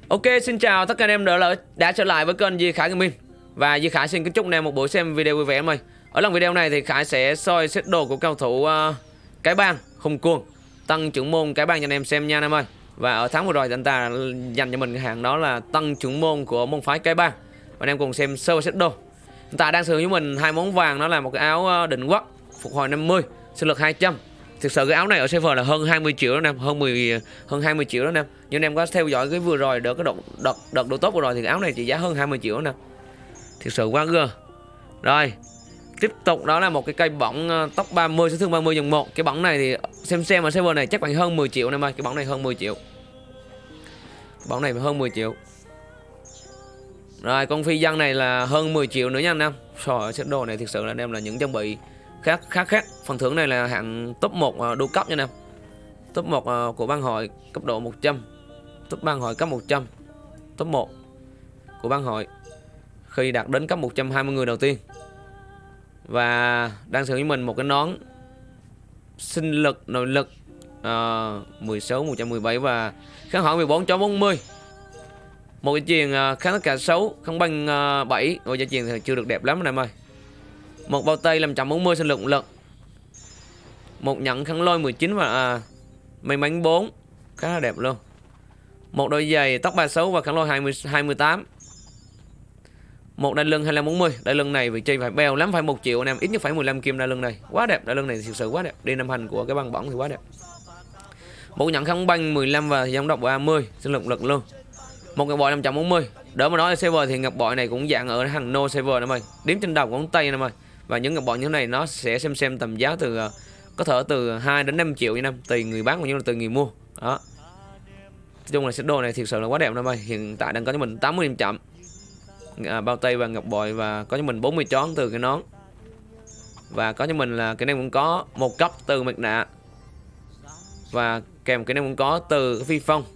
Ok, xin chào tất cả anh em đã trở lại với kênh Duy Khải Gaming. Và Duy Khải xin kính chúc anh em một buổi xem video vui vẻ em ơi. Ở lần video này thì Khải sẽ soi set đồ của cầu thủ Cái Bang Hùng Cuồng, tăng trưởng môn Cái Bang cho anh em xem nha anh em ơi. Và ở tháng vừa rồi thì anh ta dành cho mình cái hàng đó là tăng trưởng môn của môn phái Cái Bang. Và anh em cùng xem sơ set đồ. Anh ta đang sử dụng với mình hai món vàng, đó là một cái áo định quốc phục hồi 50, sinh lực 200. Thực sự cái áo này ở server là hơn 20 triệu đó anh em, hơn 20 triệu đó anh em. Nhưng anh em có theo dõi cái vừa rồi đợt độ tốt vừa rồi thì cái áo này chỉ giá hơn 20 triệu đó nè. Thực sự quá gơ. Rồi, tiếp tục đó là một cái cây bỏng tốc 30 sát thương 30 dòng 1. Cái bỏng này thì xem ở server này chắc khoảng hơn 10 triệu anh em ơi, cái bỏng này hơn 10 triệu. Bỏng này hơn 10 triệu. Rồi, con phi dân này là hơn 10 triệu nữa nha anh em. Rồi, set đồ này thực sự là anh em là những trang bị khác. Phần thưởng này là hạng top 1 đô cấp nha anh em. Top 1 của bang hội cấp độ 100. Top bang hội cấp 100. Top 1 của bang hội khi đạt đến cấp 120 người đầu tiên. Và đang sử dụng mình một cái nón sinh lực nội lực 16 117 và kháng hỏi 14.40. Một cái chuyền kháng tất cả 6, kháng băng 7. Ôi, cái chuyền thì chưa được đẹp lắm anh em ơi. Một bao tay 540 sinh lực lực. Một nhẫn kháng lôi 19 và may mắn 4, khá là đẹp luôn. Một đôi giày tóc 36 và kháng lôi 28. Một đai lưng 2540. Đai lưng này vị trí phải bèo lắm, phải 1 triệu anh em, ít nhất phải 15 kim đai lưng này. Quá đẹp, đai lưng này thực sự quá đẹp. Đi năm hành của cái băng bỏng thì quá đẹp. Một nhẫn kháng băng 15 và giống độc 30, sinh lực lực luôn. Một ngọc bội 540. Đỡ mà nói là server thì ngọc bội này cũng dạng ở hàng no server em ơi. Đếm trên đầu của ngón tay em ơi. Và những ngọc bội như thế này nó sẽ xem tầm giá từ có thể từ 2 đến 5 triệu năm, tùy người bán cũng như là tùy người mua. Đó. Nói chung là set đồ này thực sự là quá đẹp em ơi. Hiện tại đang có cho mình 80 điểm chậm. Bao tay và ngọc bội và có cho mình 40 chón từ cái nón. Và có cho mình là cái này cũng có một cấp từ mặt nạ. Và kèm cái này cũng có từ cái phi phong.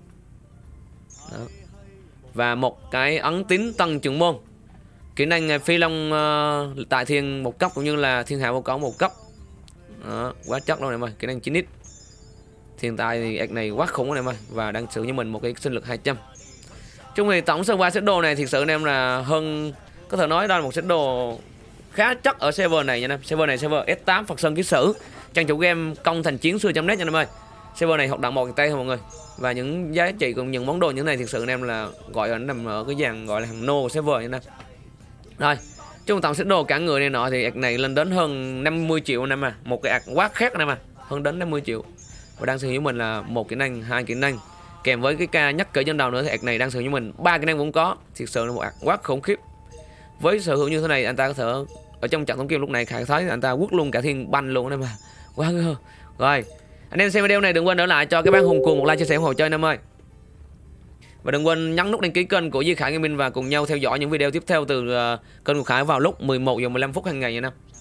Đó. Và một cái ấn tín tăng trưởng môn. Kỹ năng phi long tại thiên 1 cấp cũng như là thiên hạ vô có 1 cấp. Đó, quá chất luôn em ơi, kỹ năng 9x. Hiện tại thì ạc này quá khủng em ơi. Và đang sử dụng mình một cái sinh lực 200. Chung thì tổng sơ qua set đồ này thực sự anh em là hơn, có thể nói đó là một set đồ khá chắc ở server này nha anh em. Server này server S8 Phật Sơn Ký Sử, trang chủ game công thành chiến xưa.net nha anh em ơi. Server này hoạt động một tay thôi mọi người. Và những giá trị cùng những món đồ như thế này thực sự anh em là gọi là nằm ở cái dàn gọi là hàng nô của server nha anh em. Rồi, trong tổng set đồ cả người này nọ thì ạc này lên đến hơn 50 triệu anh em à. Một cái ạc quá khác anh em à, hơn đến 50 triệu. Và đang sử dụng mình là một kỹ năng, 2 kỹ năng. Kèm với cái ca nhắc cỡ trên đầu nữa thì ạc này đang sử dụng mình 3 kỹ năng cũng có. Thực sự là một ạc quá khủng khiếp. Với sở hữu như thế này anh ta có thể ở trong trận thống kim lúc này Khải thấy anh ta quất luôn cả thiên banh luôn anh em à. Quá ngơ. Rồi, anh em xem video này đừng quên để lại cho cái bang Hùng Cuồng một like, chia sẻ ủng hộ chơi anh em ơi. Và đừng quên nhấn nút đăng ký kênh của Duy Khải Gaming và cùng nhau theo dõi những video tiếp theo từ kênh của Khải vào lúc 11 giờ 15 phút hàng ngày nha anh em.